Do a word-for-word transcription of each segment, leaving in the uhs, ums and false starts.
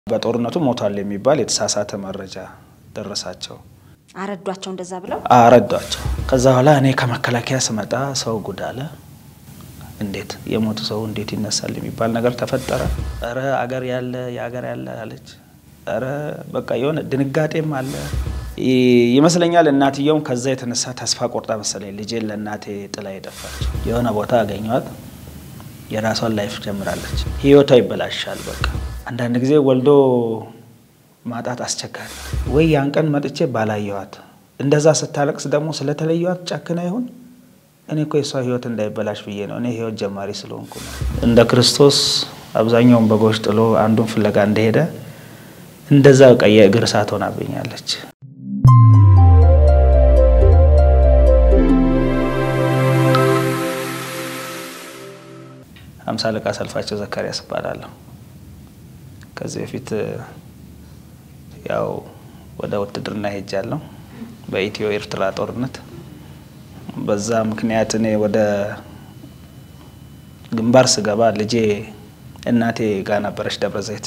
በጦርነቱ ሞቷል የሚባል የተሳሳተ መረጃ ደረሳቸው አረዷቸው እንደዛ ብለው አረዷቸው ከዛ በኋላ እኔ ከመከላከያ ስመጣ ሰው ጉዳለ እንዴት የሞቱ ሰው እንዴት ይነሳል የሚባል ነገር ተፈጠረ አረ አገር ያለ ያገር ያለ አለች አረ በቃ የሆነ ድንጋጤም አለ ይመስለኛል እናትየው ከዛ የተነሳ ተስፋ ቆርጣ መሰለኝ ልጄ ለእናቴ ጥላ ይደፋች የሆነ ቦታ አገኘዋት የራሷን ላይፍ ጀምራለች ህይወቷ ይበላሻል በቃ አንዳንድ ጊዜ ወልዶ ማጣት አስቸጋሪ ወይ ያን ቀን መጥቼ ባላየዋት እንደዛ ስታለቅስ ደግሞ ስለተለየዋት ጫከና ይሁን እኔ እኮ የሷ ህይወት እንዳይበላሽ ብዬ ነው እኔ ህይወት ጀማሪ ስለሆንኩ ነው እንደ ክርስቶስ አብዛኛውን በጎች ጥሎ አንዱን ፍለጋ እንደሄደ እንደዛ ቀየ እግር ሳት ሆናብኛለች አምሳ ለቃ ሰልፋቸው ዘካሪያስ ይባላል ከዚህ በፊት ያው ወደ ውትድርና ሄጃለሁ በኢትዮ ኤርትራ ጦርነት በዛ ምክንያት እኔ ወደ ግንባር ስገባ ልጄ እናቴ ጋር ነበረች ደብረዘይት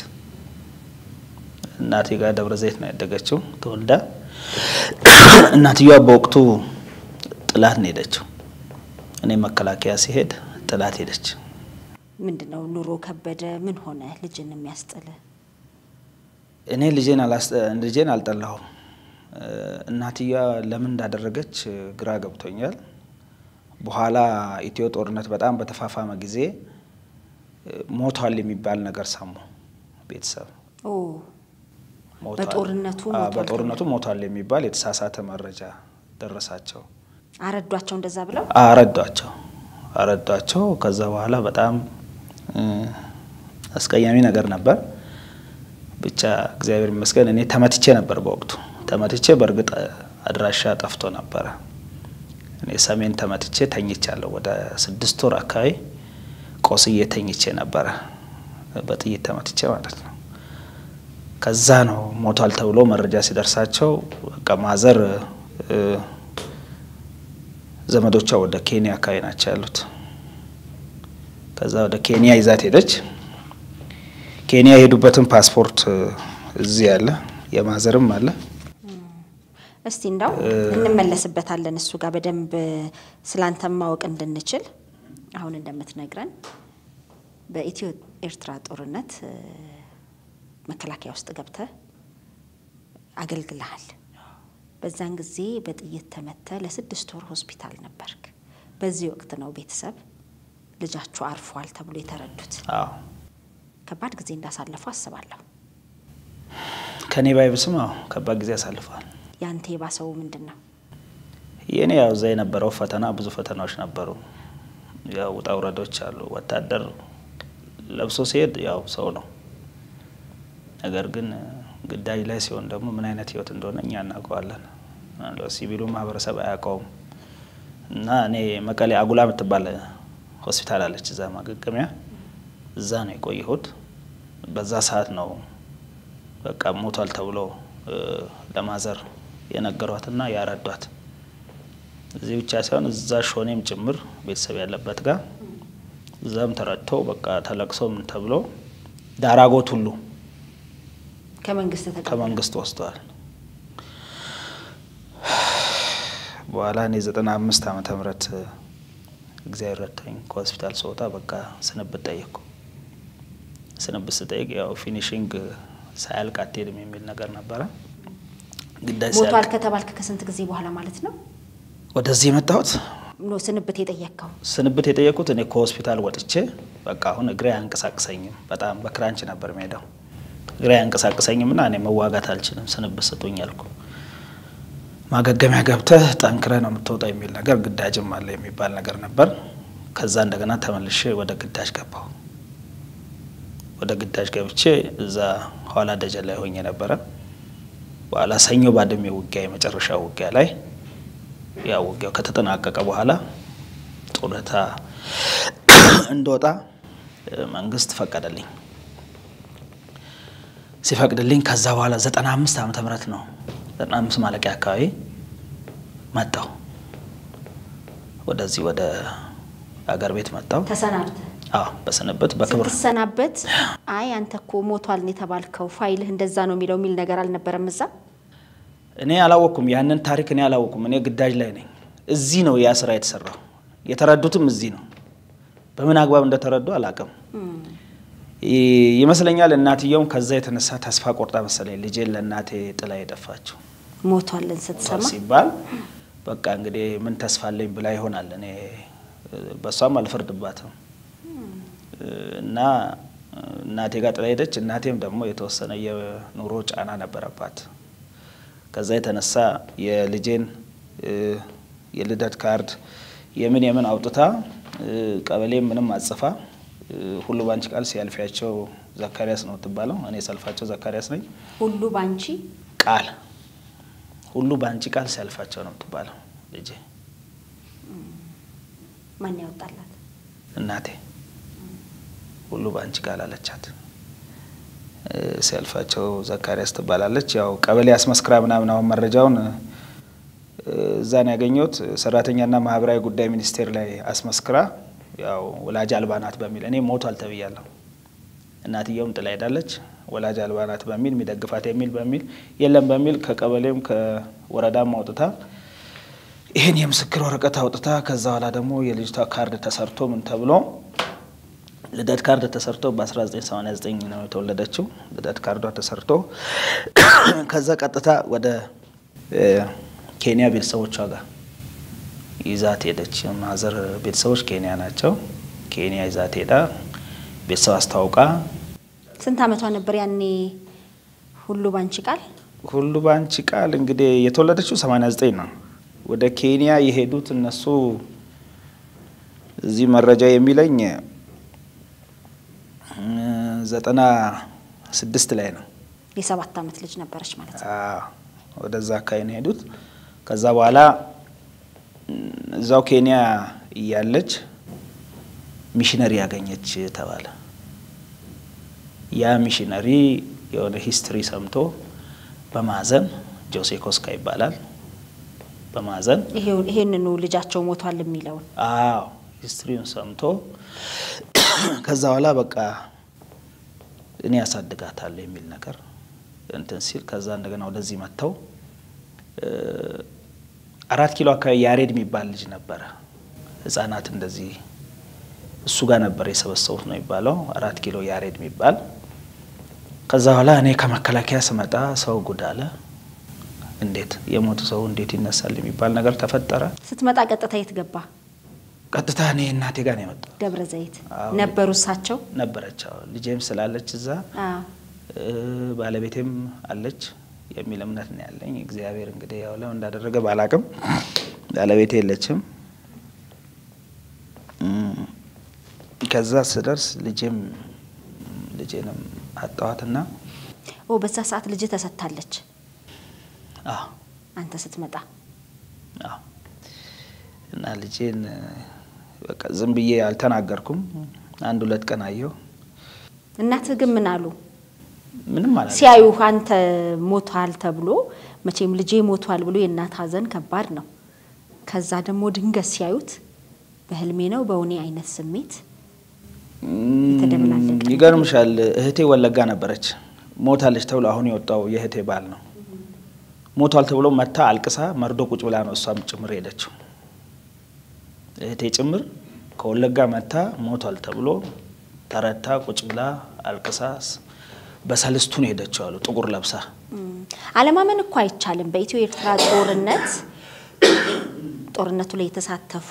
እናቴ ጋር ደብረዘይት ነው ያደገችው ተወልዳ እናትየዋ በወቅቱ ጥላት ነው ሄደችው እኔ መከላከያ ሲሄድ ጥላት ሄደች ምንድነው ኑሮ ከበደ ምን ሆነ ልጅን የሚያስጠለ እኔ ልጄን አላስ ልጄን አልጠላሁም እናትያ ለምን እንዳደረገች ግራ ገብቶኛል በኋላ ኢትዮ ጦርነት በጣም በተፋፋመ ጊዜ ሞቷል የሚባል ነገር ሰሙ ቤተሰብ ኦ በጦርነቱ በጦርነቱ ሞቷል የሚባል የተሳሳተ መረጃ ደረሳቸው አረዷቸው እንደዛ ብለው አረዷቸው አረዷቸው ከዛ በኋላ በጣም አስቀያሚ ነገር ነበር ብቻ እግዚአብሔር ይመስገን እኔ ተመትቼ ነበር በወቅቱ ተመትቼ በርግጥ አድራሻ ጠፍቶ ነበር እኔ ሰሜን ተመትቼ ተኝቻለሁ ወደ ስድስት ወር አካባቢ ቆስዬ ተኝቼ ነበር በጥይት ተመትቼ ማለት ነው ከዛ ነው ሞቷል ተብሎ መረጃ ሲደርሳቸው በቃ ማዘር ዘመዶቿ ወደ ኬንያ አካባቢ ናቸው ያሉት ከዛ ወደ ኬንያ ይዛት ሄደች ኬንያ ሄዱበትን ፓስፖርት እዚህ ያለ የማዘርም አለ እስቲ እንዳው እንመለስበታለን እሱ ጋር በደንብ ስላንተም ማወቅ እንድንችል አሁን እንደምትነግረን በኢትዮ ኤርትራ ጦርነት መከላከያ ውስጥ ገብተ አገልግለሃል በዛን ጊዜ በጥይት ተመተ ለስድስት ወር ሆስፒታል ነበርክ በዚህ ወቅት ነው ቤተሰብ ልጃቹ አርፏል ተብሎ የተረዱት አዎ ከባድ ጊዜ እንዳሳለፈው አስባለሁ ከኔ ባይብስም አዎ ከባድ ጊዜ አሳልፈዋል ያንተ የባሰው ምንድነው የኔ ያው ዘይ ነበረው ፈተና ብዙ ፈተናዎች ነበሩ ያው ወጣውረዶች አሉ ወታደር ለብሶ ሲሄድ ያው ሰው ነው ነገር ግን ግዳጅ ላይ ሲሆን ደግሞ ምን አይነት ህይወት እንደሆነ እኛ እናውቀዋለን አለው ሲቪሉ ማህበረሰብ አያውቀውም እና እኔ መቀሌ አጉላ ምትባል ሆስፒታል አለች እዛ ማገገሚያ እዛ ነው የቆየሁት በዛ ሰዓት ነው በቃ ሞቷል ተብሎ ለማዘር የነገሯትና ያረዷት እዚህ ብቻ ሳይሆን እዛ ሾኔም ጭምር ቤተሰብ ያለበት ጋር እዛም ተረድቶ በቃ ተለቅሶም ተብሎ ዳራጎት ሁሉ ከመንግስት ተቀበለ ከመንግስት ወስቷል በኋላ እኔ ዘጠና አምስት ዓመተ ምህረት እግዚአብሔር ረዳኝ ከሆስፒታል ሰውታ በቃ ስንብት ጠየቅኩ ስንብት ስጠይቅ ያው ፊኒሺንግ ሳያልቅ አትሄድም የሚል ነገር ነበር ግዳጅ ሞቷል ከተባልክ ከስንት ጊዜ በኋላ ማለት ነው ወደዚህ መጣሁት ነው ስንብት የጠየቅከው ስንብት የጠየቁት እኔ ከሆስፒታል ወጥቼ በቃ አሁን እግሬ አንቀሳቅሰኝም በጣም በክራንች ነበር ሜዳው እግሬ አንቀሳቅሰኝምና እኔ መዋጋት አልችልም ስንብት ሰጡኝ አልኩ ማገገሚያ ገብተህ ጠንክረህ ነው የምትወጣው የሚል ነገር ግዳጅም አለ የሚባል ነገር ነበር ከዛ እንደገና ተመልሼ ወደ ግዳጅ ገባሁ ወደ ግዳጅ ገብቼ እዛ ኋላ ደጀን ላይ ሆኜ ነበር በኋላ ሰኞ ባድሜ ውጊያ የመጨረሻው ውጊያ ላይ ያው ውጊያው ከተጠናቀቀ በኋላ ጦርታ እንደወጣ መንግስት ፈቀደልኝ ሲፈቅድልኝ ከዛ በኋላ ዘጠና አምስት ዓመተ ምህረት ነው ዘጠና አምስት ማለቂያ አካባቢ መጣው ወደዚህ ወደ አገር ቤት መጣው ተሰናብተ አዎ በሰነበት በክብር ስትሰናበት አይ አንተ እኮ ሞቷል ነው የተባልከው ፋይልህ እንደዛ ነው የሚለው ሚል ነገር አልነበረም እዛ እኔ አላወኩም ያንን ታሪክ እኔ አላወኩም እኔ ግዳጅ ላይ ነኝ እዚህ ነው ያ ስራ የተሰራው የተረዱትም እዚህ ነው በምን አግባብ እንደተረዱ አላቀም ይመስለኛል እናትየውም ከዛ የተነሳ ተስፋ ቆርጣ መሰለኝ ልጄን ለእናቴ ጥላ የጠፋችው ሞቷልን ስትሰማ ሲባል በቃ እንግዲህ ምን ተስፋ አለኝ ብላ ይሆናል እኔ በሷም አልፈርድባትም እና እናቴ ጋር ጥላ ሄደች እናቴም ደግሞ የተወሰነ የኑሮ ጫና ነበረባት ከዛ የተነሳ የልጄን የልደት ካርድ የምን የምን አውጥታ ቀበሌ ምንም አጽፋ ሁሉ ባንቺ ቃል ሲያልፊያቸው ዘካሪያስ ነው ተባለው እኔ ሰልፋቸው ዘካሪያስ ነኝ ሁሉ ባንቺ ቃል ሁሉ ባንቺ ቃል ሲያልፋቸው ነው ተባለው ልጄ ማን ያወጣላት እናቴ ሁሉ ባንቺ ቃል አለቻት ሲያልፋቸው ዘካሪያስ ተባላለች ያው ቀበሌ አስመስክራ ምናምን አሁን መረጃውን እዛን ያገኙት ሰራተኛና ማህበራዊ ጉዳይ ሚኒስቴር ላይ አስመስክራ ያው ወላጅ አልባናት በሚል እኔ ሞቷል ተብያለሁ እናትየውም ጥላ ሄዳለች ወላጅ አልባናት በሚል የሚደግፋት የሚል በሚል የለም በሚል ከቀበሌም ከወረዳም አውጥታ ይሄን የምስክር ወረቀት አውጥታ ከዛ ኋላ ደግሞ የልጅቷ ካርድ ተሰርቶ ምን ተብሎ ልደት ካርድ ተሰርቶ በ1989 ነው የተወለደችው ልደት ካርዷ ተሰርቶ ከዛ ቀጥታ ወደ ኬንያ ቤተሰቦቿ ጋር ይዛት ሄደች ማዘር ቤተሰቦች ኬንያ ናቸው ኬንያ ይዛት ሄዳ ቤተሰብ አስተዋውቃ ስንት አመቷ ነበር ያኔ ሁሉ ባንቺ ቃል ሁሉ ባንቺ ቃል እንግዲህ የተወለደችው ሰማንያ ዘጠኝ ነው ወደ ኬንያ የሄዱት እነሱ እዚህ መረጃ የሚለኝ ዘጠና ስድስት ላይ ነው የሰባት አመት ልጅ ነበርሽ ማለት ነው አዎ ወደዛ ካይን ሄዱት ከዛ በኋላ እዛው ኬንያ ያለች ሚሽነሪ ያገኘች ተባለ ያ ሚሽነሪ የሆነ ሂስትሪ ሰምቶ በማዘን ጆሴ ኮስካ ይባላል በማዘን ይሄው ይሄንኑ ልጃቸው ሞቷል የሚለው አዎ ሂስትሪውን ሰምቶ ከዛ በኋላ በቃ እኔ ያሳድጋታል የሚል ነገር እንትን ሲል ከዛ እንደገና ወደዚህ መጣው አራት ኪሎ አካባቢ ያሬድ የሚባል ልጅ ነበር ህፃናት እንደዚህ እሱ ጋር ነበር የሰበሰቡት ነው ይባላል አራት ኪሎ ያሬድ የሚባል ከዛ በኋላ እኔ ከመከላከያ ስመጣ ሰው ጉዳለ እንዴት የሞተ ሰው እንዴት ይነሳል የሚባል ነገር ተፈጠረ ስትመጣ ቀጥታ የትገባ ቀጥታ እኔ እናቴ ጋር ነው የመጣው ደብረ ዘይት ነበሩ ሳቸው ነበረቻው ልጄም ስላለች እዛ አዎ ባለቤቴም አለች የሚል እምነት ነው ያለኝ እግዚአብሔር እንግዲህ ያው ለምን እንዳደረገ ባላቅም ባለቤቴ የለችም ከዛ ስደርስ ልጄም ልጄንም አጣዋትና ኦ በዛ ሰዓት ልጅ ተሰጣለች አዎ አንተ ስትመጣ አዎ እና ልጄን በቃ ዝም ብዬ አልተናገርኩም አንድ ሁለት ቀን አየው እናት ግን ምን አሉ ምንም ማለት ሲያዩ አንተ ሞቷል ተብሎ መቼም ልጄ ሞቷል ብሎ የእናት ሀዘን ከባድ ነው ከዛ ደግሞ ድንገት ሲያዩት በህልሜ ነው በእውኔ አይነት ስሜት የተደበላለቀ ይገርምሻል እህቴ ወለጋ ነበረች ሞታለች ተብሎ አሁን የወጣው የእህቴ ባል ነው ሞቷል ተብሎ መታ አልቅሳ መርዶ ቁጭ ብላ ነው እሷም ጭምር ሄደችው እህቴ ጭምር ከወለጋ መታ ሞቷል ተብሎ ተረታ ቁጭ ብላ አልቅሳ በሰልስቱ ነው ሄደችው አሉ ጥቁር ለብሳ አለማመን እኮ አይቻልም በኢትዮ ኤርትራ ጦርነት ጦርነቱ ላይ የተሳተፉ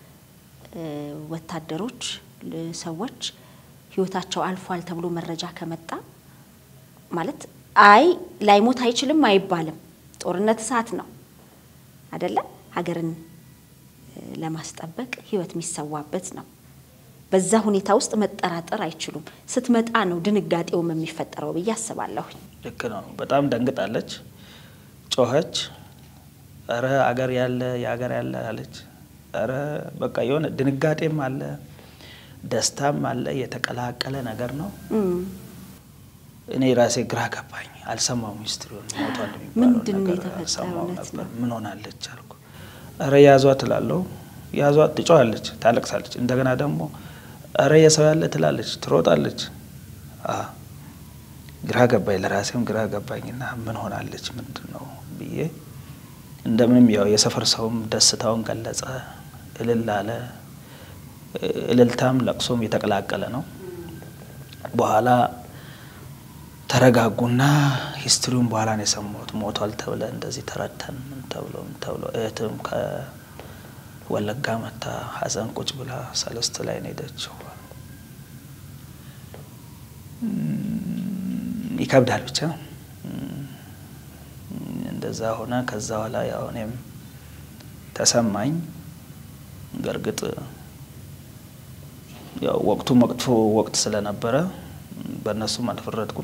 ወታደሮች ሰዎች ህይወታቸው አልፏል ተብሎ መረጃ ከመጣ ማለት አይ ላይሞት አይችልም አይባልም ጦርነት ሰዓት ነው አይደለ ሀገርን ለማስጠበቅ ህይወት የሚሰዋበት ነው በዛ ሁኔታ ውስጥ መጠራጠር አይችሉም ስትመጣ ነው ድንጋጤው የሚፈጠረው በያስባለሁ ልክ ነው በጣም ደንግጣለች ጮኸች አረ አገር ያለ ያገር ያለ አለች አረ በቃ የሆነ ድንጋጤም አለ ደስታም አለ የተቀላቀለ ነገር ነው እኔ ራሴ ግራ ገባኝ አልሰማው ሚስትሩን ሞቷል የሚባለው ነገር አልሰማው ነበር ምን ሆናለች አልኩ አረ ያዟት ላለው ያዟት ትጮሃለች ታለቅሳለች እንደገና ደግሞ አረ የሰው ያለ ትላለች ትሮጣለች አ ግራ ገባኝ ለራሴም ግራ ገባኝና ምን ሆናለች ምንድነው ብዬ እንደምንም ያው የሰፈር ሰውም ደስታውን ገለጸ እልል አለ እልልታም ለቅሶም የተቀላቀለ ነው በኋላ ተረጋጉና ሂስትሪውን በኋላ ነው የሰማሁት ሞቷል ተብለ እንደዚህ ተረተን ምን ተብሎ ምን ተብሎ እህትም ከወለጋ መጣ ሐዘን ቁጭ ብላ ሰለስት ላይ ነው ሄደችው ይከብዳል ብቻ እንደዛ ሆነ ከዛ በኋላ ያው እኔም ተሰማኝ በርግጥ ያው ወቅቱ መጥፎ ወቅት ስለነበረ በእነሱ አልፈረድኩም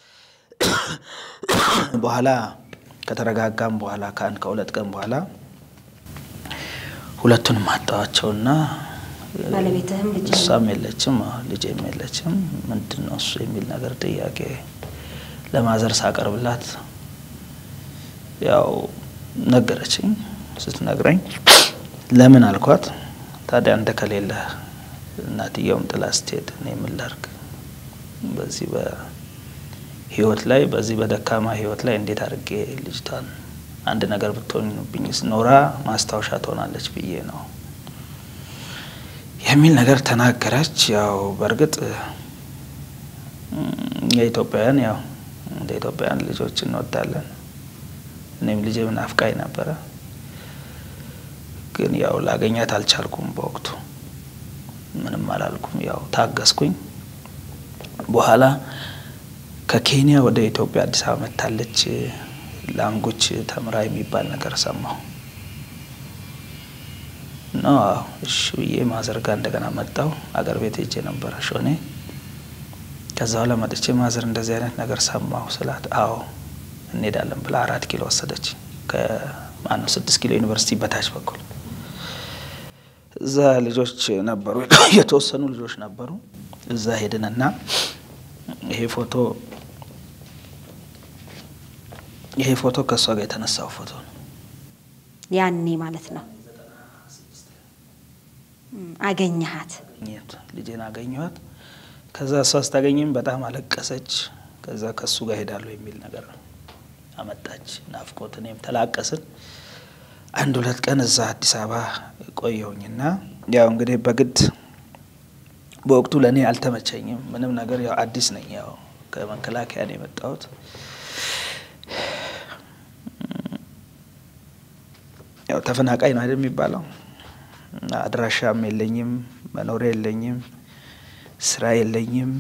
በኋላ ከተረጋጋም በኋላ ካን ከሁለት ቀን በኋላ ሁለቱንም አጣዋቸውና ባለቤትህም ልጅ እሷም የለችም ልጄም የለችም ምንድነው እሱ የሚል ነገር ጥያቄ ለማዘር ሳቀርብላት ያው ነገረችኝ ስትነግረኝ ለምን አልኳት ታዲያ እንደ ከሌለ እናትየውም ጥላስቴት ነው ምንላርክ በዚህ በህይወት ላይ በዚህ በደካማ ህይወት ላይ እንዴት አድርጌ ልጅታን አንድ ነገር ብትሆንብኝስ ኖራ ማስታወሻ ትሆናለች ብዬ ነው የሚል ነገር ተናገረች ያው በርግጥ የኢትዮጵያውያን ያው እንደ ኢትዮጵያውያን ልጆች እንወዳለን እኔም ልጄ ምናፍቃይ ነበር ግን ያው ላገኛት አልቻልኩም በወቅቱ ምንም አላልኩም ያው ታገስኩኝ በኋላ ከኬንያ ወደ ኢትዮጵያ አዲስ አበባ መጣለች ላንጉጅ ተምራ የሚባል ነገር ሰማሁ ነው እሺ የማዘርጋ እንደገና መጣው አገር ቤት ሄጄ ነበር ሾኔ ከዛው ለማጥቼ ማዘር እንደዚህ አይነት ነገር ሰማሁ ስላት አዎ እንሄዳለን ብላ አራት ኪሎ ወሰደች ከማን ስድስት ኪሎ ዩኒቨርሲቲ በታች በኩል እዛ ልጆች ነበሩ የተወሰኑ ልጆች ነበሩ እዛ ሄደንና ይሄ ፎቶ ይሄ ፎቶ ከሷ ጋር የተነሳው ፎቶ ነው ያኔ ማለት ነው አገኘሃት ልጄን አገኘኋት ከዛ እሷ ስታገኝም በጣም አለቀሰች ከዛ ከሱ ጋር ሄዳሉ የሚል ነገር አመጣች ናፍቆት እኔም ተላቀስን አንድ ሁለት ቀን እዛ አዲስ አበባ ቆየሁኝና ያው እንግዲህ በግድ በወቅቱ ለኔ አልተመቸኝም ምንም ነገር ያው አዲስ ነኝ ያው ከመከላከያ ነው የመጣሁት ያው ተፈናቃይ ነው አይደል የሚባለው አድራሻም የለኝም መኖር የለኝም ስራ የለኝም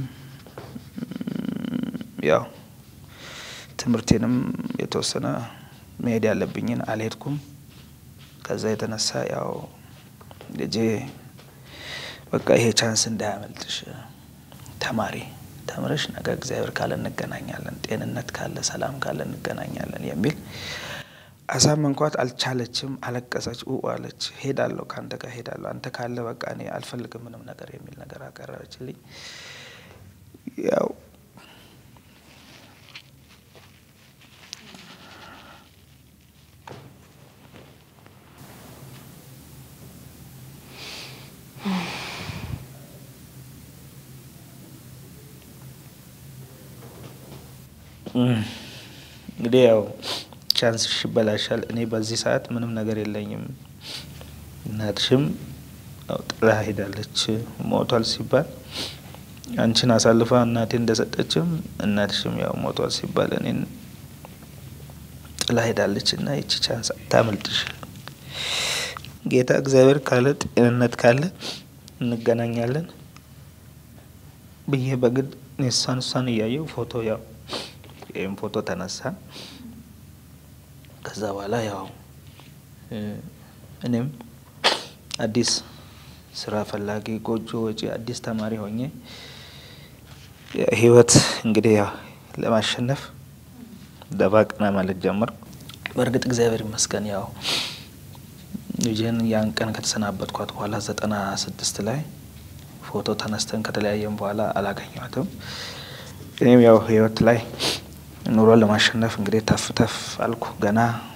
ያው ትምርቴንም የተወሰነ መሄድ ያለብኝን አልሄድኩም ከዛ የተነሳ ያው ልጄ በቃ ይሄ ቻንስ እንዳያመልጥሽ ተማሪ ተምረሽ ነገ እግዚአብሔር ካለ እንገናኛለን ጤንነት ካለ ሰላም ካለ እንገናኛለን የሚል አሳመንኳት አልቻለችም አለቀሰች ኡዋለች ሄዳለሁ ካንተ ጋር ሄዳለሁ አንተ ካለ በቃ እኔ አልፈልግም ምንም ነገር የሚል ነገር አቀረበችልኝ ያው እንግዲህ ያው ቻንስ ሽበላሻል እኔ በዚህ ሰዓት ምንም ነገር የለኝም እናትሽም ጥላ ሄዳለች ሞቷል ሲባል አንቺን አሳልፋ እናቴ እንደሰጠችም እናትሽም ያው ሞቷል ሲባል እኔን ጥላ ሄዳለችና እቺ ቻንስ ታመልጥሽ ጌታ እግዚአብሔር ካለ ጤንነት ካለ እንገናኛለን ብዬ በግድ ነሳን ሳን ያየው ፎቶ ያው ይሄን ፎቶ ተነሳ ከዛ በኋላ ያው እኔም አዲስ ስራ ፈላጊ ጎጆ ወጪ አዲስ ተማሪ ሆኜ ህይወት እንግዲህ ያው ለማሸነፍ ደባቅና ማለት ጀመር በርግጥ እግዚአብሔር ይመስገን ያው ልጄን ያን ቀን ከተሰናበትኳት በኋላ ዘጠና ስድስት ላይ ፎቶ ተነስተን ከተለያየን በኋላ አላገኘኋትም እኔም ያው ህይወት ላይ ኑሮ ለማሸነፍ እንግዲህ ተፍተፍ አልኩ ገና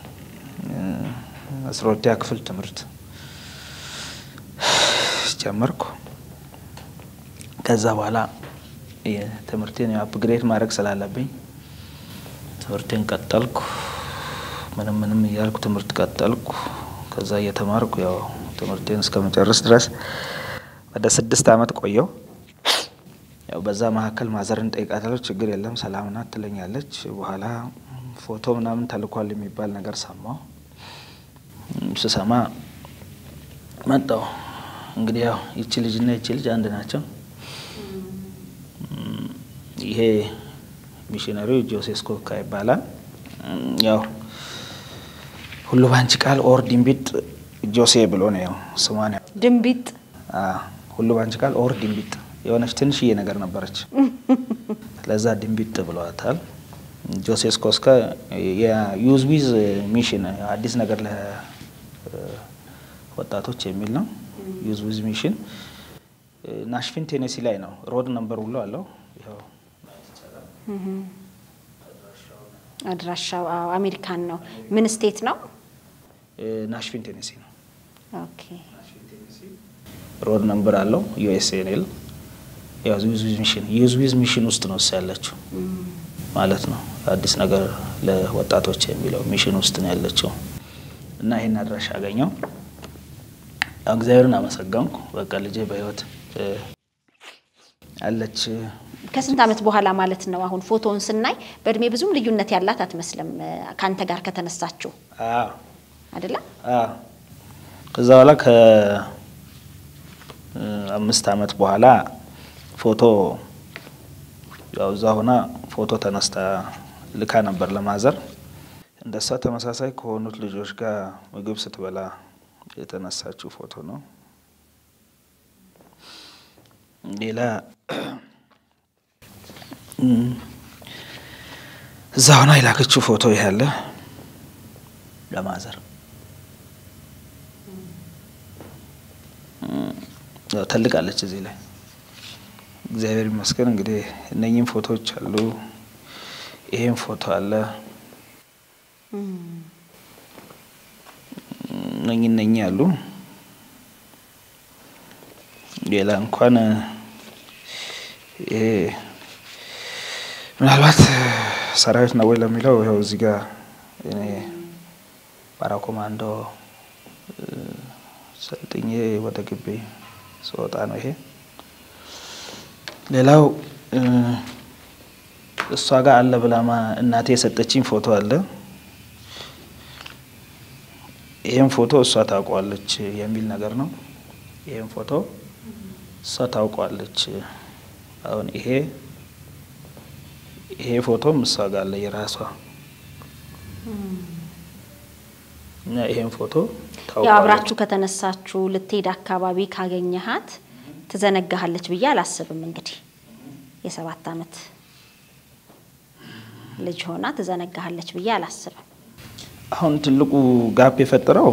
አስራ ሁለተኛ ክፍል ትምርት ጀመርኩ ከዛ በኋላ የትምህርቴን አፕግሬድ ማድረግ ስላለብኝ ትምህርቴን ቀጠልኩ። ምንም ምንም እያልኩ ትምህርት ቀጠልኩ። ከዛ እየተማርኩ ያው ትምህርቴን እስከመጨረስ ድረስ ወደ ስድስት አመት ቆየው። ያው በዛ መካከል ማዘርን ጠይቃታለሁ። ችግር የለም ሰላም ናት ትለኛለች። በኋላ ፎቶ ምናምን ተልኳል የሚባል ነገር ሰማሁ። ስሰማ መጣሁ። እንግዲህ ያው ይቺ ልጅና ይቺ ልጅ አንድ ናቸው። ይሄ ሚሽነሪው ጆሴፍ ስኮካ ይባላል። ያው ሁሉ ባንቺ ቃል ኦር ድንቢጥ ጆሴ ብሎ ነው ያው ስሟን ያው ድንቢጥ አ ሁሉ ባንቺ ቃል ኦር ድንቢጥ የሆነች ትንሽዬ ነገር ነበረች። ለዛ ድንቢጥ ብለዋታል። ጆሴፍ ስኮካ የዩዝ ዊዝ ሚሽን አዲስ ነገር ለወጣቶች የሚል ነው። ዩዝ ዊዝ ሚሽን ናሽቪል ቴኔሲ ላይ ነው። ሮድ ነምበር ሁሉ አለው። ያው አድራሻው አሜሪካን ነው። ምን ስቴት ነው? ናሽቪል ቴኔሲ ነው። ኦኬ ሮድ ነምበር አለው ዩኤስኤንኤል። ያው ዩዝ ዊዝ ሚሽን ዩዝ ዊዝ ሚሽን ውስጥ ነው ያለችው ማለት ነው። አዲስ ነገር ለወጣቶች የሚለው ሚሽን ውስጥ ነው ያለችው እና ይሄን አድራሻ አገኘው። እግዚአብሔርን አመሰገንኩ። በቃ ልጄ በህይወት አለች። ከስንት አመት በኋላ ማለት ነው? አሁን ፎቶውን ስናይ በእድሜ ብዙም ልዩነት ያላት አትመስልም ካንተ ጋር ከተነሳችሁ። አዎ አይደለ? አዎ ከዛ በኋላ ከ አምስት አመት በኋላ ፎቶ ያው ዛውና ፎቶ ተነስታ ልካ ነበር ለማዘር። እንደሷ ተመሳሳይ ከሆኑት ልጆች ጋር ምግብ ስትበላ የተነሳችው ፎቶ ነው። ሌላ ዛውና ይላከችው ፎቶ ያለ ለማዘር ያው ተልቃለች እዚህ ላይ። እግዚአብሔር ይመስገን። እንግዲህ እነኚህም ፎቶዎች አሉ። ይሄን ፎቶ አለ። እነኚህ እነኚህ አሉ። ሌላ እንኳን ይሄ ምናልባት ሰራዊት ነው ወይ ለሚለው ይኸው እዚህ ጋር እኔ ፓራኮማንዶ ሰልጥኜ ወደ ግቢ ስወጣ ነው ይሄ። ሌላው እሷ ጋር አለ ብላማ እናቴ የሰጠችኝ ፎቶ አለ። ይሄን ፎቶ እሷ ታውቋለች የሚል ነገር ነው። ይሄን ፎቶ እሷ ታውቋለች። አሁን ይሄ ይሄ ፎቶም እሷ ጋር አለ የራሷ እና ይሄን ፎቶ ታውቋለች። ያው አብራችሁ ከተነሳችሁ ልትሄድ አካባቢ ካገኘሃት ትዘነጋሃለች ብዬ አላስብም። እንግዲህ የሰባት አመት ልጅ ሆና ትዘነጋሃለች ብዬ አላስብም። አሁን ትልቁ ጋፕ የፈጠረው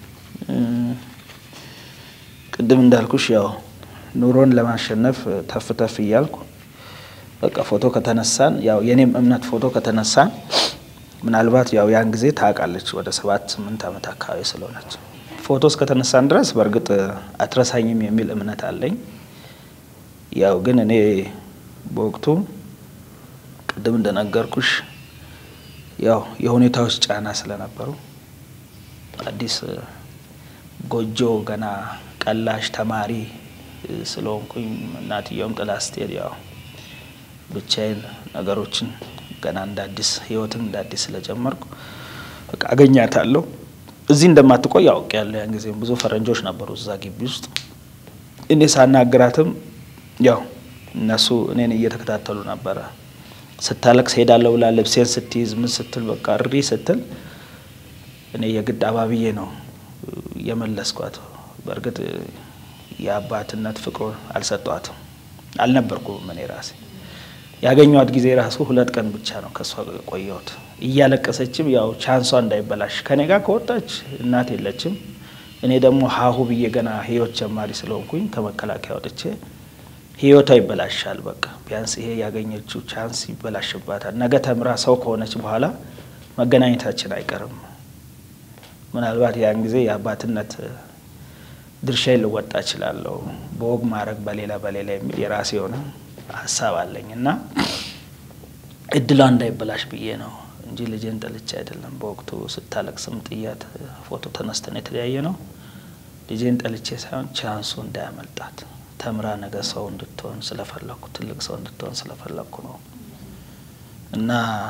ቅድም እንዳልኩሽ ያው ኑሮን ለማሸነፍ ተፍ ተፍ ይያልኩ በቃ ፎቶ ከተነሳን ያው የኔም እምነት ፎቶ ከተነሳን ምናልባት ያው ያን ጊዜ ታቃለች ወደ ሰባት ስምንት አመት አካባቢ ስለሆነች ፎቶስ ከተነሳን ድረስ በርግጥ አትረሳኝም የሚል እምነት አለኝ። ያው ግን እኔ በወቅቱ ቅድም እንደነገርኩሽ ያው የሁኔታዎች ጫና ስለነበሩ አዲስ ጎጆ ገና ቀላሽ ተማሪ ስለሆንኩኝ እናትየውም ጥላ ስትሄድ ያው ብቻዬን ነገሮችን ገና እንደ አዲስ ህይወትን እንደ አዲስ ስለጀመርኩ በቃ አገኛታለሁ። እዚህ እንደማትቆይ አውቄያለሁ። ያን ጊዜ ብዙ ፈረንጆች ነበሩ እዛ ግቢ ውስጥ። እኔ ሳናግራትም ያው እነሱ እኔን እየተከታተሉ ነበር። ስታለቅስ ሄዳለሁ ብላ ልብሴን ስትይዝ ምን ስትል በቃ እሪ ስትል እኔ የግድ አባብዬ ነው የመለስኳት። በርግጥ የአባትነት ፍቅር አልሰጧትም አልነበርኩም። እኔ ራሴ ያገኘኋት ጊዜ ራሱ ሁለት ቀን ብቻ ነው ከሷ ቆየሁት። እያለቀሰችም ያው ቻንሷ እንዳይበላሽ ከኔ ጋር ከወጣች እናት የለችም። እኔ ደግሞ ሃሁ ብዬ ገና ህይወት ጀማሪ ስለሆንኩኝ ከመከላከያ ወጥቼ ህይወቷ ይበላሻል። በቃ ቢያንስ ይሄ ያገኘችው ቻንስ ይበላሽባታል። ነገ ተምራ ሰው ከሆነች በኋላ መገናኘታችን አይቀርም። ምናልባት ያን ጊዜ የአባትነት ድርሻዬን ልወጣ እችላለሁ በወግ ማድረግ በሌላ በሌላ የሚል የራሴ የሆነ ሐሳብ አለኝና እድሏ እንዳይበላሽ ብዬ ነው እንጂ ልጄን ጠልቼ አይደለም። በወቅቱ ስታለቅስም ጥያት ፎቶ ተነስተን የተለያየ ነው። ልጄን ጠልቼ ሳይሆን ቻንሱ እንዳያመልጣት ተምራ ነገ ሰው እንድትሆን ስለፈለኩ ትልቅ ሰው እንድትሆን ስለፈለኩ ነው። እና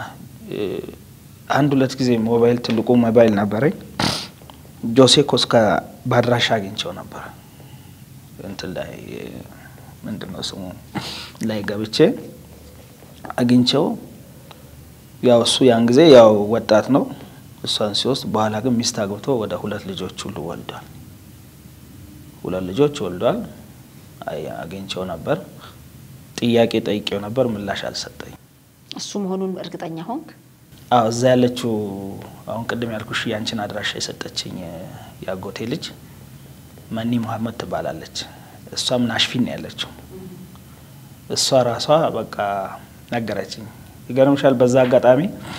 አንድ ሁለት ጊዜ ሞባይል ትልቁ ሞባይል ነበረኝ ጆሴ ኮስካ ባድራሻ አግኝቼው ነበር እንትን ላይ ምንድነው ስሙ ላይ ገብቼ አግኝቼው ያው እሱ ያን ጊዜ ያው ወጣት ነው እሷን ሲወስድ በኋላ ግን ሚስት አግብቶ ወደ ሁለት ልጆች ሁሉ ወልዷል። ሁለት ልጆች ወልዷል። አይ አግኝቼው ነበር ጥያቄ ጠይቄው ነበር ምላሽ አልሰጠኝ። እሱ መሆኑን እርግጠኛ ሆንክ? አው እዛ ያለችው አሁን ቅድም ያልኩሽ ያንቺን አድራሻ የሰጠችኝ ያጎቴ ልጅ ማኒ መሐመድ ትባላለች። እሷም ናሽፊን ያለችው እሷ ራሷ በቃ ነገረችኝ። ይገርምሻል በዛ አጋጣሚ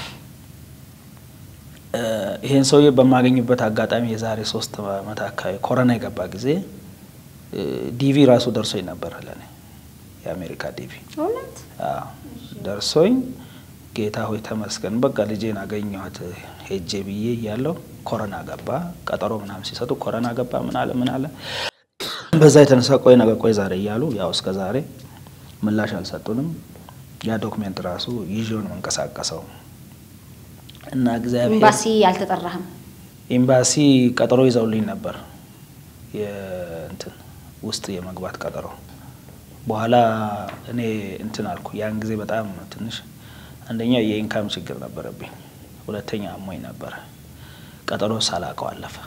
ይሄን ሰውዬ በማገኝበት አጋጣሚ የዛሬ ሶስት አመት አካባቢ ኮሮና የገባ ጊዜ ዲቪ ራሱ ደርሶኝ ነበር ለኔ የአሜሪካ ዲቪ እውነት አዎ ደርሶኝ ጌታ ሆይ ተመስገን በቃ ልጄን አገኘኋት ሄጄ ብዬ ያለው ኮሮና ገባ። ቀጠሮ ምናምን ሲሰጡ ኮሮና ገባ ምን አለ ምን አለ በዛ የተነሳ ቆይ ነገ ቆይ ዛሬ ይያሉ ያው እስከ ዛሬ ምላሽ አልሰጡንም። ያ ዶክመንት ራሱ ይጆን መንቀሳቀሰው እና እግዚአብሔር ኤምባሲ ያልተጠራህም? ኤምባሲ ቀጠሮ ይዘውልኝ ነበር የእንትን ውስጥ የመግባት ቀጠሮ። በኋላ እኔ እንትን አልኩ ያን ጊዜ በጣም ትንሽ አንደኛ የኢንካም ችግር ነበረብኝ ሁለተኛ አሞኝ ነበር። ቀጠሮ ሳላቀው አለፈ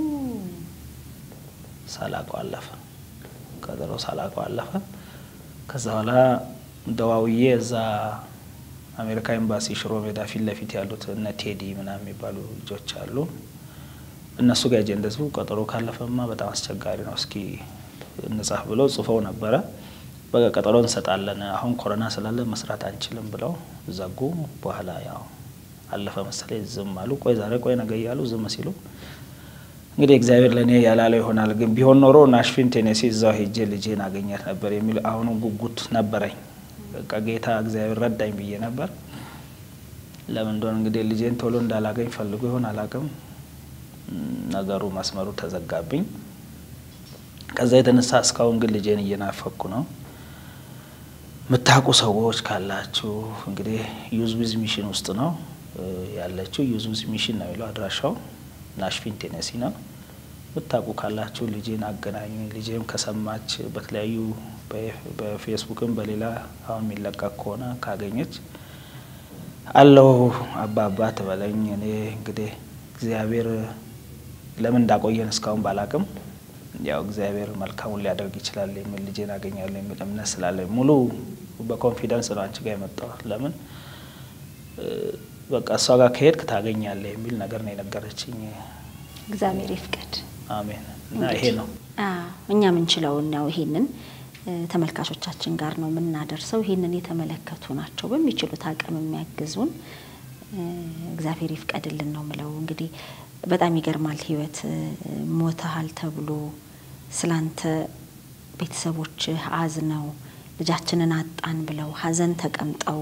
ሳላቀው አለፈ ቀጠሮ ሳላቀው አለፈ። ከዛ በኋላ ደዋውዬ እዛ አሜሪካ ኤምባሲ ሽሮ ሜዳ ፊት ለፊት ያሉት እነ ቴዲ ምናምን የሚባሉ ልጆች አሉ እነሱ ጋር ጀንደሱ ቀጠሮ ካለፈማ በጣም አስቸጋሪ ነው እስኪ እንጻፍ ብለው ጽፈው ነበር። በቃ ቀጠሮ እንሰጣለን አሁን ኮሮና ስላለ መስራት አንችልም ብለው ዘጉ። በኋላ ያው አለፈ መሰለኝ ዝም አሉ። ቆይ ዛሬ ቆይ ነገ ያሉ ዝም ሲሉ እንግዲህ እግዚአብሔር ለኔ ያላለው ይሆናል። ግን ቢሆን ኖሮ ናሽቪል ቴኔሲ እዛው ሄጄ ልጄን አገኛት ነበር የሚል አሁን ጉጉት ነበረኝ። በቃ ጌታ እግዚአብሔር ረዳኝ ብዬ ነበር። ለምን እንደሆነ እንግዲህ ልጄን ቶሎ እንዳላገኝ ፈልጎ ይሆን አላውቅም። ነገሩ መስመሩ ተዘጋብኝ። ከዛ የተነሳ እስካሁን ግን ልጄን እየናፈኩ ነው። መታቁ ሰዎች ካላችሁ እንግዲህ ዩዝ ዊዝ ሚሽን ውስጥ ነው ያለችው ዩዝ ዊዝ ሚሽን ነው ይለው አድራሻው ናሽቪል ቴኔሲ ነው። መታቁ ካላችሁ ልጄን አገናኙ። ልጄም ከሰማች በተለያዩ በፌስቡክም በሌላ አሁን የሚለቀቅ ከሆነ ካገኘች አለው አባባ ተበለኝ። እኔ እንግዲህ እግዚአብሔር ለምን እንዳቆየን እስካሁን ባላቅም ያው እግዚአብሔር መልካሙን ሊያደርግ ይችላል የሚል ልጄን አገኛለሁ የሚል እምነት ስላለኝ ሙሉ በኮንፊደንስ ነው አንቺ ጋር የመጣው። ለምን በቃ እሷ ጋር ከሄድክ ታገኛለህ የሚል ነገር ነው የነገረችኝ። እግዚአብሔር ይፍቀድ። አሜን። እና ይሄ ነው አዎ እኛ ምን ችለው ነው ይሄንን ተመልካቾቻችን ጋር ነው ምናደርሰው። ይሄንን የተመለከቱ ናቸው በሚችሉት አቅም የሚያግዙን እግዚአብሔር ይፍቀድልን ነው ምለው። እንግዲህ በጣም ይገርማል ህይወት ሞተሃል ተብሎ ስላንተ ቤተሰቦች አዝነው ልጃችንን አጣን ብለው ሀዘን ተቀምጠው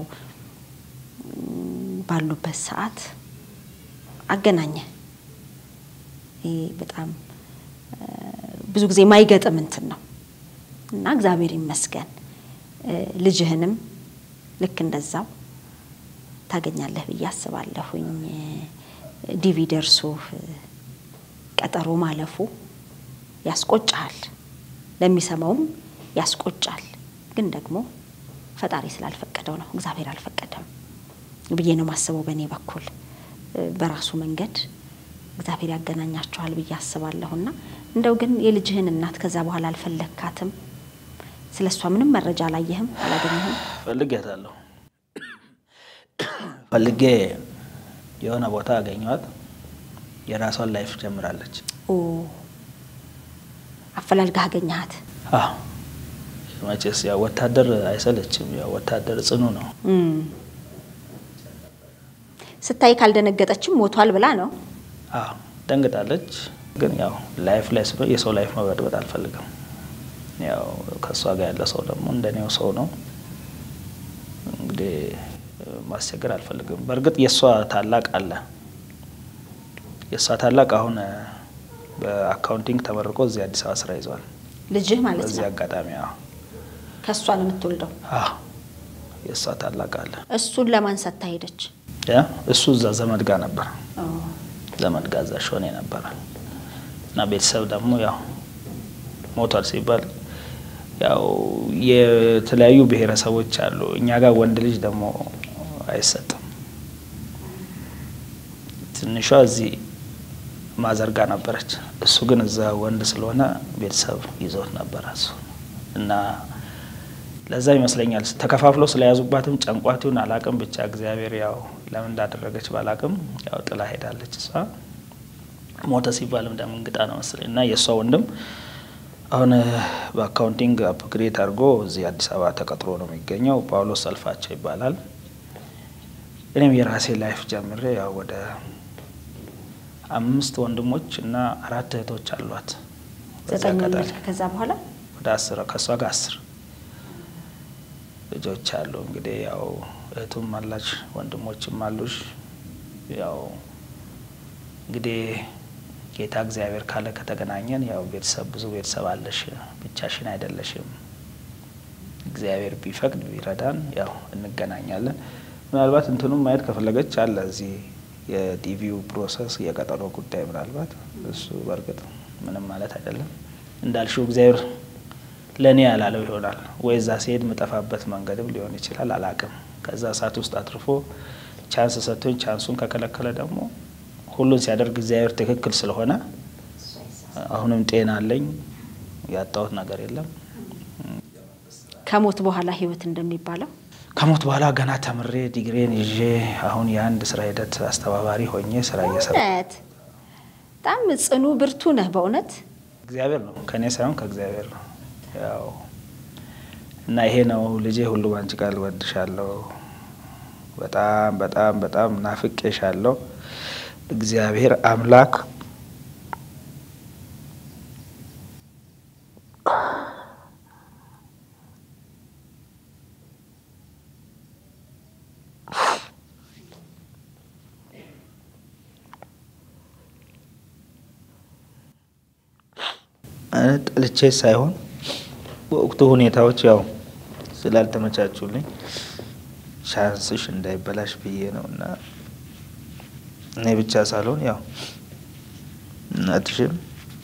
ባሉበት ሰዓት አገናኘ። ይሄ በጣም ብዙ ጊዜ ማይገጥም እንትን ነው እና እግዚአብሔር ይመስገን ልጅህንም ልክ እንደዛው ታገኛለህ ብዬ አስባለሁኝ። ዲቪ ደርሶ ቀጠሮ ማለፉ ያስቆጫል ለሚሰማውም ያስቆጫል። ግን ደግሞ ፈጣሪ ስላልፈቀደው ነው እግዚአብሔር አልፈቀደም ብዬ ነው ማስበው። በኔ በኩል በራሱ መንገድ እግዚአብሔር ያገናኛቸዋል ብዬ አስባለሁና እንደው ግን የልጅህን እናት ከዛ በኋላ አልፈለካትም? ስለሷ ምንም መረጃ አላየህም አላገኘህም? ፈልጌታለሁ ፈልጌ የሆነ ቦታ አገኘኋት። የራሷን ላይፍ ጀምራለች። ኦ አፈላልጋ አገኘሃት? አዎ ማጨስ ያው ወታደር አይሰለችም። ያው ወታደር ጽኑ ነው። እም ስታይ ካልደነገጠችም ሞቷል ብላ ነው? አዎ ደንግጣለች። ግን ያው ላይፍ ላይ ስለ የሰው ላይፍ መበጥበጥ አልፈልግም። ያው ከሷ ጋር ያለ ሰው ደግሞ እንደኔው ሰው ነው እንግዲህ ማስቸገር አልፈልግም። በርግጥ የሷ ታላቅ አለ የሷ ታላቅ አሁን በአካውንቲንግ ተመርቆ እዚህ አዲስ አበባ ስራ ይዟል። ልጅህ ማለት ነው? በዚህ አጋጣሚ አዎ ከሷ ነው የምትወልደው? አዎ የሷ ታላቅ አለ። እሱን ለማን ሰጥታ ሄደች? ያ እሱ እዛ ዘመድ ጋር ነበር። አዎ ዘመድ ጋር እዛ ሾኔ ነበር እና ቤተሰብ ደግሞ ያው ሞቷል ሲባል ያው የተለያዩ ብሔረሰቦች አሉ። እኛ ጋር ወንድ ልጅ ደግሞ አይሰጥም። ትንሿ እዚህ ማዘርጋ ነበረች። እሱ ግን እዛ ወንድ ስለሆነ ቤተሰብ ይዞት ነበር እሱ እና ለዛ ይመስለኛል ተከፋፍሎ ስለያዙባትም ጨንቋቱን አላቅም ብቻ እግዚአብሔር ያው ለምን እንዳደረገች ባላቅም ያው ጥላ ሄዳለች። እሷ ሞተ ሲባልም ደም እንግጣ ነው መሰለኝ እና የሷ ወንድም አሁን በአካውንቲንግ አፕግሬድ አድርጎ እዚህ አዲስ አበባ ተቀጥሮ ነው የሚገኘው። ጳውሎስ ሰልፋቸው ይባላል። እኔም የራሴ ላይፍ ጀምሬ ያው ወደ አምስት ወንድሞች እና አራት እህቶች አሏት። ዘጠኝ ወንዶች ከዛ በኋላ ወደ አስር ከሷ ጋር አስር ልጆች አሉ። እንግዲህ ያው እህቱም አላች ወንድሞችም አሉሽ። ያው እንግዲህ ጌታ እግዚአብሔር ካለ ከተገናኘን ያው ቤተሰብ ብዙ ቤተሰብ አለሽ ብቻሽን አይደለሽም። እግዚአብሔር ቢፈቅድ ቢረዳን ያው እንገናኛለን። ምናልባት እንትኑም ማየት ከፈለገች አለ እዚህ የዲቪው ፕሮሰስ የቀጠሮ ጉዳይ ምናልባት እሱ በርግጥ ምንም ማለት አይደለም እንዳልሽው እግዚአብሔር ለኔ ያላለው ይሆናል ወይ እዛ ሲሄድ መጣፋበት መንገድም ሊሆን ይችላል አላቅም። ከዛ ሰዓት ውስጥ አጥርፎ ቻንስ ሰጥቶኝ ቻንሱን ከከለከለ ደግሞ ሁሉን ሲያደርግ እግዚአብሔር ትክክል ስለሆነ አሁንም ጤና አለኝ ያጣሁት ነገር የለም። ከሞት በኋላ ህይወት እንደሚባለው ከሞት በኋላ ገና ተምሬ ዲግሪን ይዤ አሁን የአንድ ስራ ሂደት አስተባባሪ ሆኜ ስራ እየሰራሁ በጣም ጽኑ ብርቱ ነህ በእውነት። እግዚአብሔር ነው ከኔ ሳይሆን ከእግዚአብሔር ነው ያው እና ይሄ ነው ልጄ ሁሉ ባንቺ ቃል ወድሻለሁ በጣም በጣም በጣም ናፍቄሻለሁ እግዚአብሔር አምላክ ልቼ ሳይሆን ወቅቱ ሁኔታዎች ያው ስላልተመቻቹልኝ ቻንስሽ እንዳይበላሽ ብዬ ነውና እኔ ብቻ ሳልሆን ያው እናትሽም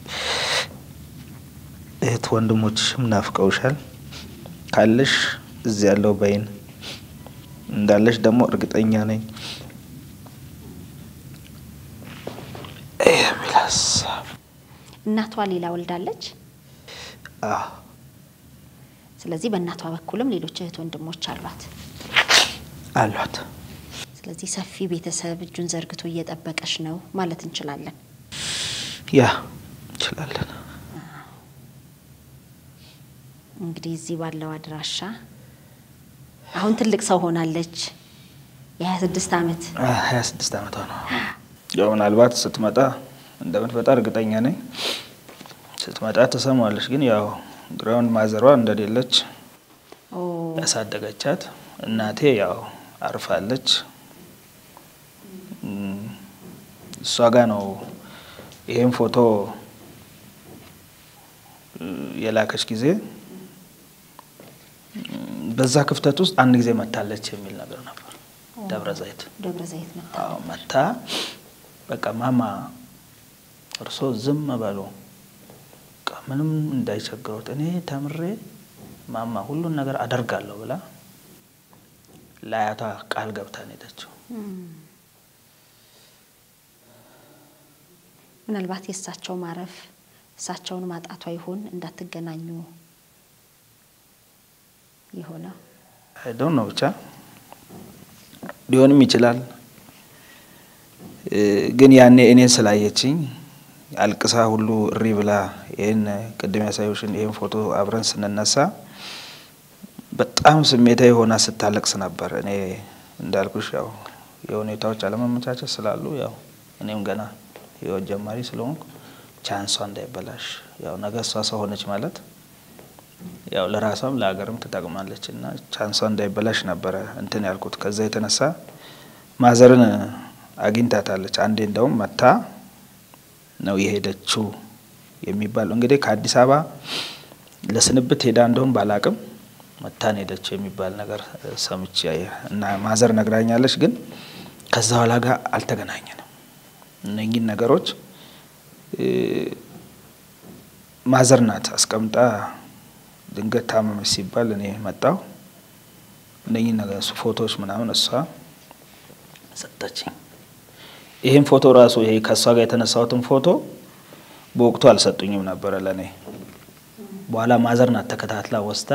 እህት ወንድሞችሽም ናፍቀውሻል ካለሽ እዚህ ያለው ባይን እንዳለሽ ደግሞ እርግጠኛ ነኝ። ኤሚላስ እናቷ ሌላ ወልዳለች? አዎ። ስለዚህ በእናቷ በኩልም ሌሎች እህት ወንድሞች አሏት አሏት። ስለዚህ ሰፊ ቤተሰብ እጁን ዘርግቶ እየጠበቀሽ ነው ማለት እንችላለን። ያ እንችላለን። እንግዲህ እዚህ ባለው አድራሻ አሁን ትልቅ ሰው ሆናለች። የ26 አመት የ26 አመት ነው። ያው ምናልባት ስትመጣ እንደምትመጣ እርግጠኛ ነኝ። ስትመጣ ተሰማለሽ ግን ያው ግራውንድ ማዘሯ እንደሌለች ኦ ያሳደገቻት እናቴ ያው አርፋለች። እሷ ጋር ነው ይሄን ፎቶ የላከች ጊዜ በዛ ክፍተት ውስጥ አንድ ጊዜ መታለች የሚል ነገር ነበር። ደብረ ዘይት ደብረ ዘይት መጣ አዎ መጣ በቃ ማማ እርሶ ዝም በሉ ምንም እንዳይቸግሩት እኔ ተምሬ ማማ ሁሉን ነገር አደርጋለሁ ብላ ላያታ ቃል ገብታ ሄደችው። ምናልባት የሳቸው ማረፍ እሳቸውን ማጣቷ ይሆን እንዳትገናኙ ይሆና አይ ዶንት ኖ ብቻ ሊሆንም ይችላል። ግን ያኔ እኔ ስላየችኝ አልቅሳ ሁሉ እሪ ብላ ይሄን ቅድም ያሳዩሽን ይሄን ፎቶ አብረን ስንነሳ በጣም ስሜታዊ ሆና ስታለቅስ ነበር። እኔ እንዳልኩሽ ያው የሁኔታዎች አለመመቻቸት ስላሉ ያው እኔም ገና ህይወት ጀማሪ ስለሆንኩ ቻንሷ እንዳይበላሽ ያው ነገር እሷ ሰው ሆነች ማለት ያው ለራሷም ለሀገርም ተጠቅማለችና ቻንሷ እንዳይበላሽ ነበር እንትን ያልኩት ከዛ የተነሳ ማዘርን አግኝታታለች አንዴ እንደውም መታ ነው የሄደችው የሚባል እንግዲህ ከአዲስ አበባ ለስንብት ሄዳ እንደውም ባላቅም መታ ነው ሄደችው የሚባል ነገር ሰምቼ እና ማዘር ነግራኛለች ግን ከዛ ኋላ ጋር አልተገናኘንም እነኚህ ነገሮች ማዘር ናት አስቀምጣ ድንገት ታመመች ሲባል እኔ መጣው እነኚህ ነገር ፎቶዎች ምናምን እሷ ሰጠችኝ ይሄን ፎቶ ራሱ ይሄ ከሷ ጋር የተነሳውትን ፎቶ በወቅቱ አልሰጡኝም ነበር ለኔ በኋላ ማዘር ናት ተከታትላ ወስዳ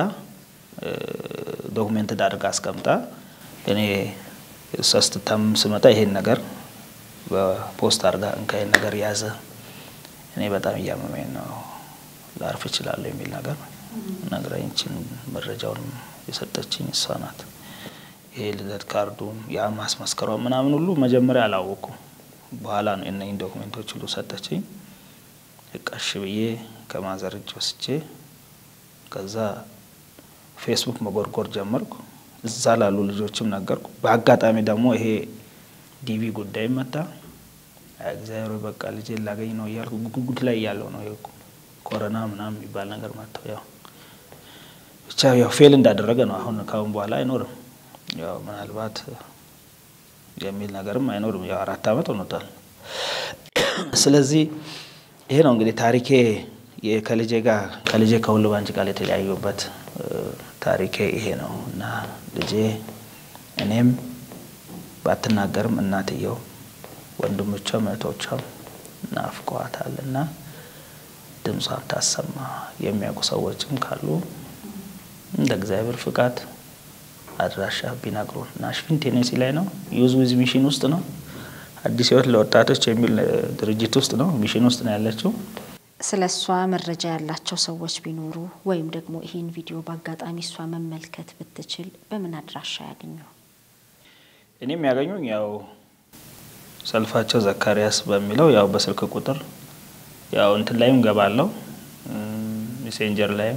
ዶክመንት ዳርጋ አስቀምጣ እኔ ሰስተም ስመጣ ይሄን ነገር በፖስት አርጋ እንካይ ነገር ያዘ እኔ በጣም ያመመኝ ነው ላርፍ ይችላል የሚል ነገር ነግራኝችን መረጃውን የሰጠችኝ እሷ ናት ይሄ ልደት ካርዱ ያ ማስመስከራው ምናምን ሁሉ መጀመሪያ አላወቁ በኋላ ነው እነኝ ዶክመንቶች ሁሉ ሰጠችኝ እቃሽ ብዬ ከማዘር እጅ ወስጄ ከዛ ፌስቡክ መጎርጎር ጀመርኩ እዛ ላሉ ልጆችም ነገርኩ በአጋጣሚ ደግሞ ይሄ ዲቪ ጉዳይ መጣ እግዚአብሔር በቃ ልጅ ላገኝ ነው ያልኩ ጉጉት ላይ ያለው ነው ይሄ ኮሮና ምናምን ይባል ነገር መጣው ያው ብቻ ያው ፌል እንዳደረገ ነው አሁን ካሁን በኋላ አይኖርም ያው ምናልባት የሚል ነገርም አይኖርም ያው አራት አመት ሆኖታል ስለዚህ ይሄ ነው እንግዲህ ታሪኬ የከልጄ ጋር ከልጄ ከሁሉ ባንቺ ጋር የተለያዩበት ታሪኬ ይሄ ነው እና ልጄ እኔም ባትናገርም እናትየው ወንድሞቿ መቶቿ ናፍቀዋታልና ድምጿን ታሰማ የሚያውቁ ሰዎችም ካሉ እንደ እግዚአብሔር ፍቃድ አድራሻ ቢናግሩን ናሽቪል ቴኔሲ ላይ ነው ዩዝ ዊዝ ሚሽን ውስጥ ነው አዲስ ህይወት ለወጣቶች የሚል ድርጅት ውስጥ ነው ሚሽን ውስጥ ነው ያለችው ስለሷ መረጃ ያላቸው ሰዎች ቢኖሩ ወይም ደግሞ ይሄን ቪዲዮ በአጋጣሚ እሷ መመልከት ብትችል በምን አድራሻ ያገኙ እኔም ያገኙኝ ያው ሰልፋቸው ዘካሪያስ በሚለው ያው በስልክ ቁጥር ያው እንትን ላይም ገባለው ሜሴንጀር ላይም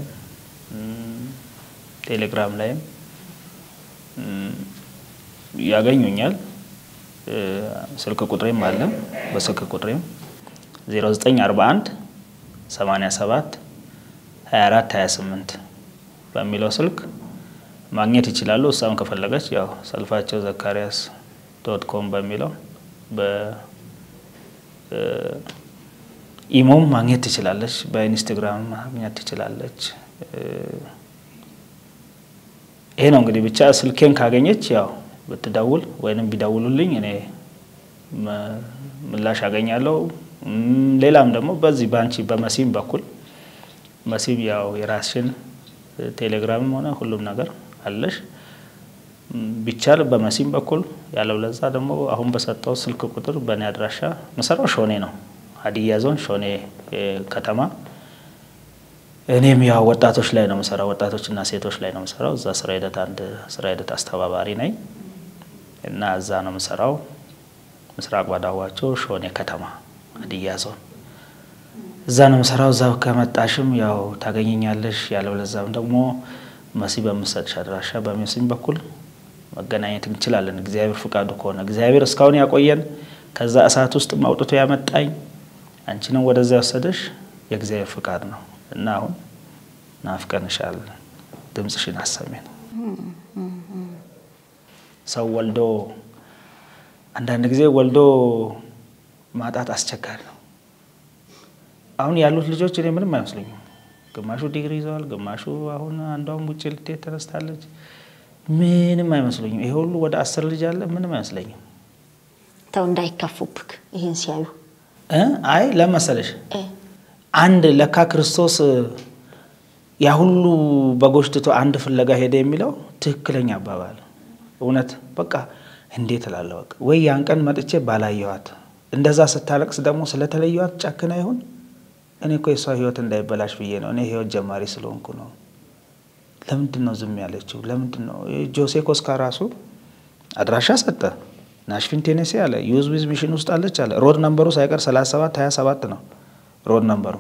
ቴሌግራም ላይም ያገኙኛል ስልክ ቁጥሬም አለ በስልክ ቁጥሬም ዜሮ ዘጠኝ አርባ አንድ ሰማንያ ሰባት ሀያ አራት ሀያ ስምንት በሚለው ስልክ ማግኘት ይችላሉ እሷም ከፈለገች ያው ሰልፋቸው ዘካሪያስ ዶት ኮም በሚለው በ ኢሞም ማግኘት ትችላለች በኢንስታግራም ማግኘት ትችላለች ይሄ ነው እንግዲህ ብቻ ስልኬን ካገኘች ያው ብትደውል ወይንም ቢደውሉልኝ እኔ ምላሽ አገኛለሁ ሌላም ደግሞ በዚህ ባንቺ በመሲም በኩል መሲም ያው የራስሽን ቴሌግራም ሆነ ሁሉም ነገር አለሽ ቢቻል በመሲም በኩል ያለው ለዛ ደግሞ አሁን በሰጠው ስልክ ቁጥር በኔ አድራሻ መሰራው ሾኔ ነው ሀዲያ ዞን ሾኔ ከተማ እኔም ያው ወጣቶች ላይ ነው መሰራው ወጣቶችና ሴቶች ላይ ነው መሰራው እዛ ስራ ሂደት አንድ ስራ ሂደት አስተባባሪ ነኝ እና እዛ ነው መሰራው ምስራቅ ባዳዋቸው ሾኔ ከተማ ሀዲያ ዞን እዛ ነው መሰራው እዛ ከመጣሽም ያው ታገኘኛለሽ ያለው ለዛም ደግሞ መሲ በመሰጥሽ አድራሻ በመሲም በኩል መገናኘት እንችላለን እግዚአብሔር ፍቃዱ ከሆነ እግዚአብሔር እስካሁን ያቆየን ከዛ እሳት ውስጥ ማውጥቶ ያመጣኝ አንቺንም ወደዛ ወሰደሽ የእግዚአብሔር ፍቃድ ነው እና አሁን ናፍቀንሻል ድምጽሽን አሰሜን ሰው ወልዶ አንዳንድ ጊዜ ወልዶ ማጣት አስቸጋሪ ነው አሁን ያሉት ልጆች እኔ ምንም አይመስሉኝም ግማሹ ዲግሪ ይዘዋል ግማሹ አሁን አንዷም ውጪ ልትሄድ ተነስታለች ምንም አይመስሉኝም ይሄ ሁሉ ወደ አስር ልጅ አለ ምንም አይመስለኝም ተው እንዳይከፉብክ ይሄን ሲያዩ እ አይ ለማሰለሽ አንድ ለካ ክርስቶስ ያ ሁሉ በጎሽትቶ አንድ ፍለጋ ሄደ የሚለው ትክክለኛ አባባል እውነት በቃ እንዴት ላለው በቃ ወይ ያን ቀን መጥቼ ባላየዋት እንደዛ ስታለቅስ ደግሞ ስለተለየዋት ጫከና ይሁን እኔ እኮ የሷ ህይወት እንዳይበላሽ ብዬ ነው እኔ ህይወት ጀማሪ ስለሆንኩ ነው ለምንድነው ዝም ያለችው ለምንድነው ጆሴ ኮስካ ራሱ አድራሻ ሰጠ ናሽቪል ቴኔሲ አለ ዩዝ ዊዝ ሚሽን ውስጥ አለች አለ ሮድ ነምበሩ ሳይቀር ሰላሳ ሰባት ሀያ ሰባት ነው ሮድ ነምበሩ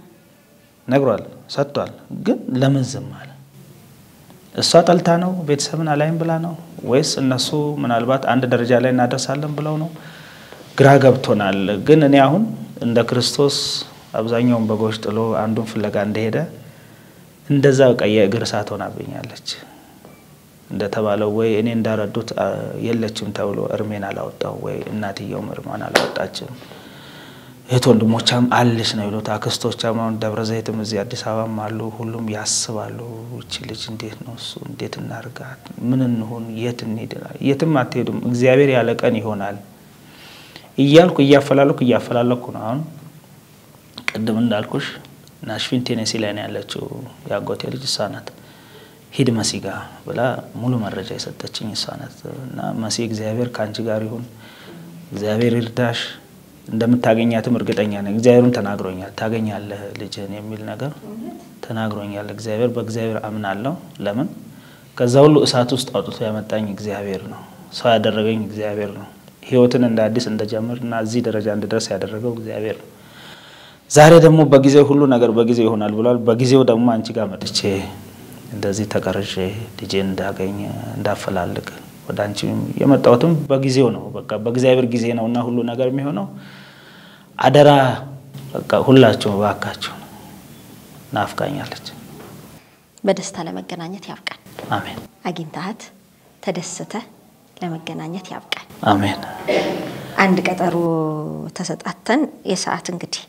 ነግሯል ሰጥቷል ግን ለምን ዝም አለ እሷ ጠልታ ነው ቤተሰብን አላይም ብላ ነው ወይስ እነሱ ምናልባት አንድ ደረጃ ላይ እናደርሳለን ብለው ነው ግራ ገብቶናል ግን እኔ አሁን እንደ ክርስቶስ አብዛኛውን በጎች ጥሎ አንዱን ፍለጋ እንደሄደ እንደዛ ቀየ እግር ሳት ሆናብኛለች እንደተባለው ወይ እኔ እንዳረዱት የለችም ተብሎ እርሜን አላወጣው ወይ እናትየው እርማን አላወጣችም እህት ወንድሞቻም አለሽ ነው ይሉት አክስቶቻም አሁን ደብረ ዘይትም እዚህ አዲስ አበባም አሉ ሁሉም ያስባሉ እቺ ልጅ እንዴት ነው እሱ እንዴት እናርጋት ምን እንሆን የት እንሄድ የትም አትሄዱም እግዚአብሔር ያለቀን ይሆናል እያልኩ እያፈላለኩ እያፈላለኩ ነው አሁን ቀደም እንዳልኩሽ ናሽቪል ቴኔሲ ላይ ነው ያለችው ያጎቴ ልጅ ሳናት ሂድ መሲጋ ብላ ሙሉ መረጃ የሰጠችኝ ሳናት እና መሲ እግዚአብሔር ካንቺ ጋር ይሁን እግዚአብሔር ይርዳሽ እንደምታገኛትም እርግጠኛ ነኝ እግዚአብሔርም ተናግሮኛል ታገኛለህ ልጅህን የሚል ነገር ተናግሮኛል እግዚአብሔር በእግዚአብሔር አምናለሁ ለምን ከዛ ሁሉ እሳት ውስጥ አውጥቶ ያመጣኝ እግዚአብሔር ነው ሰው ያደረገኝ እግዚአብሔር ነው ህይወትን እንደ አዲስ እንደጀመርና እዚህ ደረጃ እንድደርስ ያደረገው እግዚአብሔር ነው ዛሬ ደግሞ በጊዜው ሁሉ ነገር በጊዜው ይሆናል ብሏል በጊዜው ደግሞ አንቺ ጋር መጥቼ እንደዚህ ተቀርጬ ልጄን እንዳገኝ እንዳፈላልቅ ወዳንቺ የመጣውትም በጊዜው ነው በቃ በእግዚአብሔር ጊዜ ነውና ሁሉ ነገር የሚሆነው አደራ በቃ ሁላችሁ ባካችሁ ናፍቃኛለች በደስታ ለመገናኘት ያብቃን አሜን አግኝታት ተደስተ ለመገናኘት ያብቃን አሜን አንድ ቀጠሮ ተሰጣተን የሰዓት እንግዲህ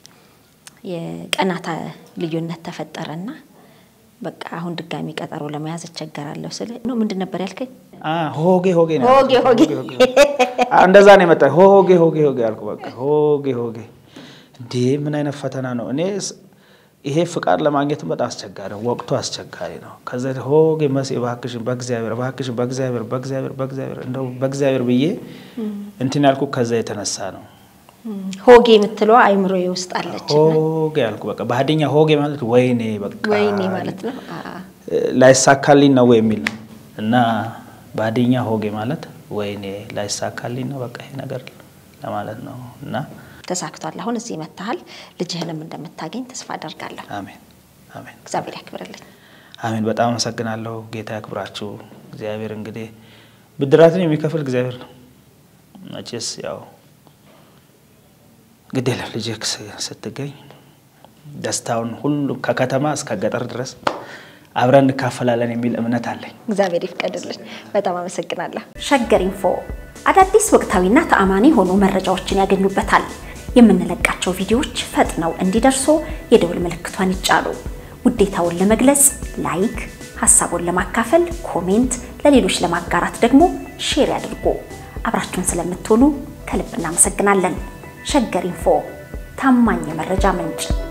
የቀናታ ልዩነት ተፈጠረና በቃ አሁን ድጋሚ ቀጠሮ ለመያዝ ተቸገራለሁ ስለ ነው ምንድን ነበር ያልከኝ አ ሆጌ ሆጌ ነው ሆጌ ሆጌ እንደዛ ነው መጣ ሆጌ ሆጌ ሆጌ አልኩ በቃ ሆጌ ሆጌ እንዴ ምን አይነት ፈተና ነው እኔ ይሄ ፍቃድ ለማግኘት በጣም አስቸጋሪ ነው ወቅቱ አስቸጋሪ ነው ከዛ ሆጌ መስ ባክሽ በእግዚአብሔር ባክሽ በእግዚአብሔር በእግዚአብሔር በእግዚአብሔር እንደው በእግዚአብሔር ብዬ እንትን ያልኩ ከዛ የተነሳ ነው ሆጌ የምትለው አይምሮዬ ውስጥ አለች ሆጌ አልኩ በቃ ባዲኛ ሆጌ ማለት ወይኔ በቃ ወይኔ ማለት ነው ላይሳካልኝ ነው የሚል ነው እና ባዲኛ ሆጌ ማለት ወይኔ ላይሳካልኝ ነው በቃ ይሄ ነገር ለማለት ነው እና ተሳክቷል አሁን እዚህ መጣሃል ልጅህንም እንደምታገኝ ተስፋ አደርጋለሁ አሜን አሜን እግዚአብሔር ያክብርልኝ አሜን በጣም አመሰግናለሁ ጌታ ያክብራችሁ እግዚአብሔር እንግዲህ ብድራትን የሚከፍል እግዚአብሔር ነው መቼስ ያው ግዴለ ልጅክ ስትገኝ ደስታውን ሁሉ ከከተማ እስከ ገጠር ድረስ አብረን እንካፈላለን የሚል እምነት አለኝ እግዚአብሔር ይፍቀድልን በጣም አመሰግናለሁ ሸገር ኢንፎ አዳዲስ ወቅታዊና ተአማኒ ሆኖ መረጃዎችን ያገኙበታል የምንለቃቸው ቪዲዮዎች ፈጥነው እንዲደርሱ የደውል ምልክቷን ይጫኑ ውዴታውን ለመግለጽ ላይክ ሐሳቡን ለማካፈል ኮሜንት ለሌሎች ለማጋራት ደግሞ ሼር ያድርጉ አብራችሁን ስለምትሆኑ ከልብ እናመሰግናለን ሸገር ኢንፎ ታማኝ የመረጃ ምንጭ